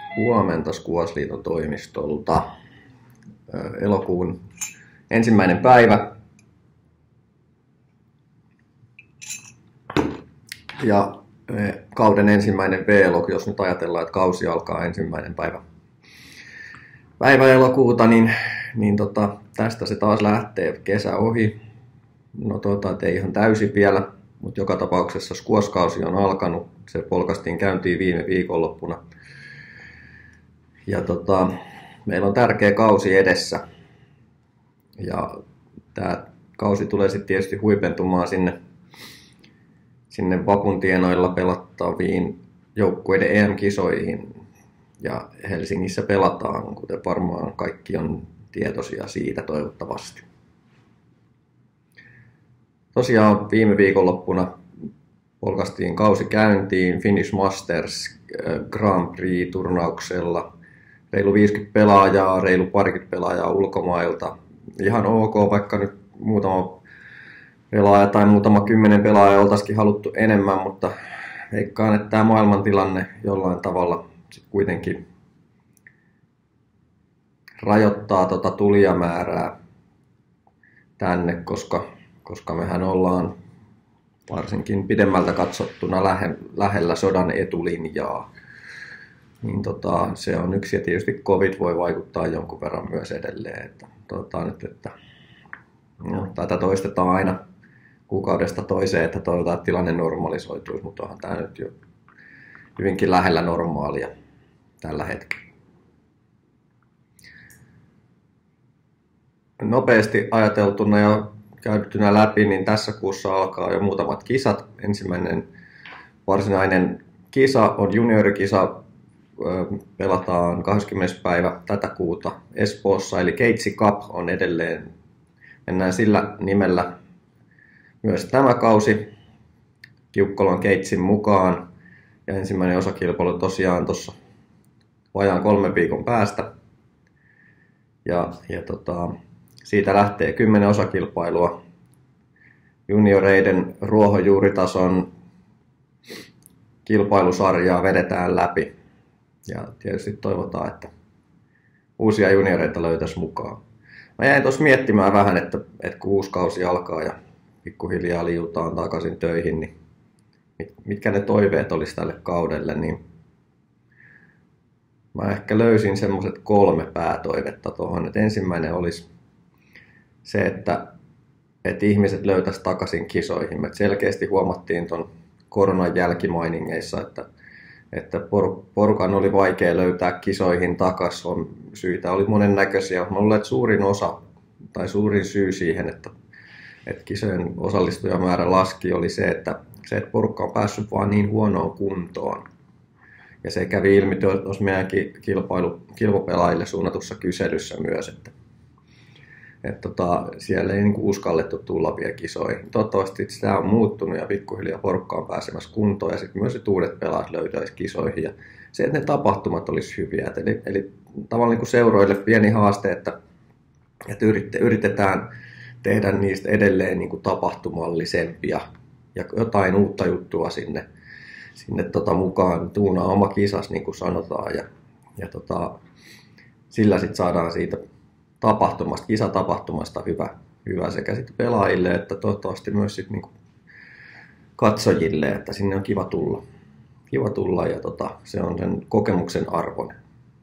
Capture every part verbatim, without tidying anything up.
Huomenta Squashliiton toimistolta. Elokuun ensimmäinen päivä. Ja kauden ensimmäinen V-log, jos nyt ajatellaan, että kausi alkaa ensimmäinen päivä, päivä elokuuta, niin, niin tota, tästä se taas lähtee kesä ohi. No tota, ei ihan täysin vielä, mutta joka tapauksessa squash-kausi on alkanut. Se polkaistiin käyntiin viime viikonloppuna. Ja tota, meillä on tärkeä kausi edessä. Ja tämä kausi tulee sitten tietysti huipentumaan sinne, sinne vapun tienoilla pelattaviin joukkueiden E M-kisoihin. Ja Helsingissä pelataan, kuten varmaan kaikki on tietoisia siitä toivottavasti. Tosiaan viime viikonloppuna polkaistiin kausi käyntiin Finnish Masters Grand Prix-turnauksella. Reilu viisikymmentä pelaajaa, reilu parikymmentä pelaajaa ulkomailta. Ihan ok, vaikka nyt muutama pelaaja tai muutama kymmenen pelaaja oltaisikin haluttu enemmän, mutta veikkaan, että tämä maailmantilanne jollain tavalla sit kuitenkin rajoittaa tota tulijamäärää tänne, koska, koska mehän ollaan varsinkin pidemmältä katsottuna lähe, lähellä sodan etulinjaa. Niin tota, se on yksi, ja tietysti COVID voi vaikuttaa jonkun verran myös edelleen. Että, toivotaan nyt, että no, tätä toistetaan aina kuukaudesta toiseen, että toivotaan, että tilanne normalisoituisi, mutta onhan tämä nyt jo hyvinkin lähellä normaalia tällä hetkellä. Nopeasti ajateltuna ja käyttynä läpi, niin tässä kuussa alkaa jo muutamat kisat. Ensimmäinen varsinainen kisa on juniorikisa. Pelataan kahdeskymmenes päivä tätä kuuta Espoossa, eli Keitsi Cup on edelleen. Mennään sillä nimellä myös tämä kausi Kiukkolan Keitsin mukaan. Ja ensimmäinen osakilpailu tosiaan tuossa vajaan kolmen viikon päästä. Ja, ja tota, siitä lähtee kymmenen osakilpailua. Junioreiden ruohonjuuritason kilpailusarjaa vedetään läpi. Ja tietysti toivotaan, että uusia junioreita löytäisi mukaan. Mä jäin tuossa miettimään vähän, että, että kun uusi kausi alkaa ja pikkuhiljaa liutaan takaisin töihin, niin mitkä ne toiveet olisi tälle kaudelle, niin mä ehkä löysin semmoiset kolme päätoivetta tuohon. Että ensimmäinen olisi se, että, että ihmiset löytäisi takaisin kisoihin. Me selkeästi huomattiin tuon koronan jälkimainingeissa, että että porukan oli vaikea löytää kisoihin takaisin. Syitä oli monennäköisiä. Mä luulen, että suurin osa tai suurin syy siihen, että, että kisojen osallistujamäärä laski, oli se, että se, että porukka on päässyt vaan niin huonoon kuntoon. Ja se kävi ilmi tuossa meidänkin kilpailu, kilpapelaajille suunnatussa kyselyssä myös, että, että tota, siellä ei niinku uskallettu tulla vielä kisoihin. Toivottavasti sitä on muuttunut ja pikkuhiljaa porukka on pääsemässä kuntoon ja sitten myös uudet pelaajat löytäisi kisoihin. Ja se, että ne tapahtumat olisi hyviä. Eli, eli tavallaan niin seuroille pieni haaste, että, että yritetään tehdä niistä edelleen niin kuin tapahtumallisempia ja jotain uutta juttua sinne, sinne tota mukaan. Tuunaa oma kisas, niin kuin sanotaan. Ja, ja tota, sillä sitten saadaan siitä tapahtumasta, kisatapahtumasta hyvä, hyvä sekä sitten pelaajille että toivottavasti myös sitten niinku katsojille, että sinne on kiva tulla. Kiva tulla ja tota, se on sen kokemuksen arvoinen.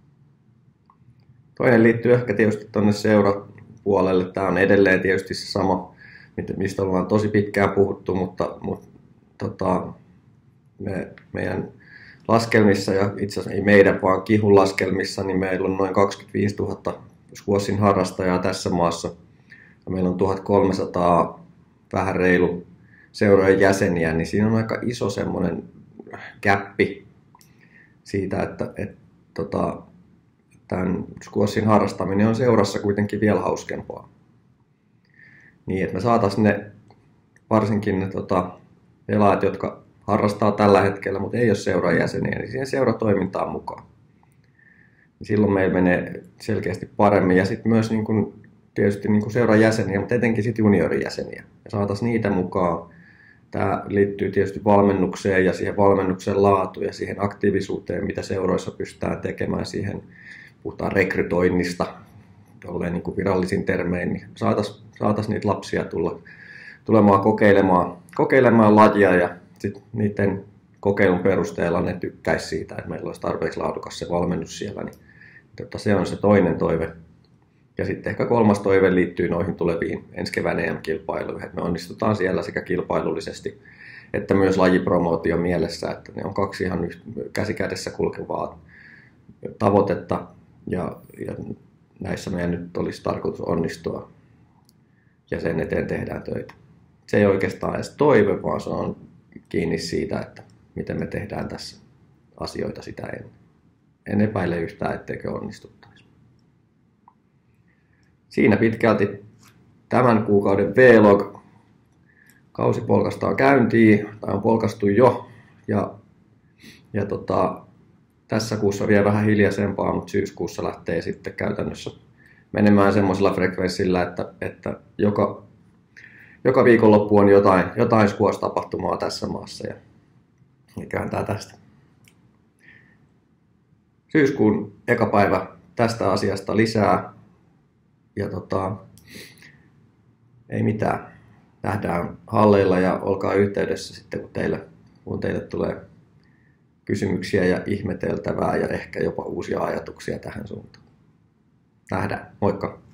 Toinen liittyy ehkä tietysti tuonne seurapuolelle. Tämä on edelleen tietysti se sama, mistä ollaan tosi pitkään puhuttu, mutta, mutta tota, me, meidän laskelmissa ja itse asiassa ei meidän, vaan Kihun laskelmissa, niin meillä on noin kaksikymmentäviisituhatta squashin harrastajaa tässä maassa. Ja meillä on tuhatkolmesataa vähän reilu seurojen jäseniä, niin siinä on aika iso semmoinen gäppi siitä, että et, tota, tämän squashin harrastaminen on seurassa kuitenkin vielä hauskempaa. Niin, että me saataisiin ne, varsinkin ne tota, pelaajat, jotka harrastaa tällä hetkellä, mutta ei ole seuran jäseniä, niin siihen seuratoimintaan mukaan. Silloin meillä menee selkeästi paremmin ja sitten myös niin kun, tietysti niin kun seuran jäseniä, mutta etenkin sitten juniorin jäseniä. Ja saataisiin niitä mukaan Tämä liittyy tietysti valmennukseen ja siihen valmennuksen laatuun ja siihen aktiivisuuteen, mitä seuroissa pystytään tekemään. Siihen puhutaan rekrytoinnista, tolleen niin kuin virallisin termein, niin saataisiin saatais niitä lapsia tulla, tulemaan kokeilemaan, kokeilemaan lajia ja sitten niiden kokeilun perusteella ne tykkäisi siitä, että meillä olisi tarpeeksi laadukas se valmennus siellä. Niin, tota, se on se toinen toive. Ja sitten ehkä kolmas toive liittyy noihin tuleviin ensi kevään E M-kilpailuihin, että me onnistutaan siellä sekä kilpailullisesti että myös lajipromootio mielessä, että ne on kaksi ihan käsikädessä kulkevaa tavoitetta ja, ja näissä meidän nyt olisi tarkoitus onnistua ja sen eteen tehdään töitä. Se ei oikeastaan edes toive, vaan se on kiinni siitä, että miten me tehdään tässä asioita sitä ennen. En epäile yhtään, etteikö onnistuttaisi. Siinä pitkälti tämän kuukauden vlog. Kausi polkastaan käyntiin, tai on polkastu jo. Ja, ja tota, tässä kuussa vielä vähän hiljaisempaa, mutta syyskuussa lähtee sitten käytännössä menemään semmoisella frekvenssillä, että, että joka, joka viikonloppu on jotain, jotain squash-tapahtumaa tässä maassa. Ja, ja kääntää tästä. Syyskuun eka päivä tästä asiasta lisää. Ja tota, ei mitään. Nähdään halleilla ja olkaa yhteydessä sitten, kun teille, kun teille tulee kysymyksiä ja ihmeteltävää ja ehkä jopa uusia ajatuksia tähän suuntaan. Nähdään. Moikka!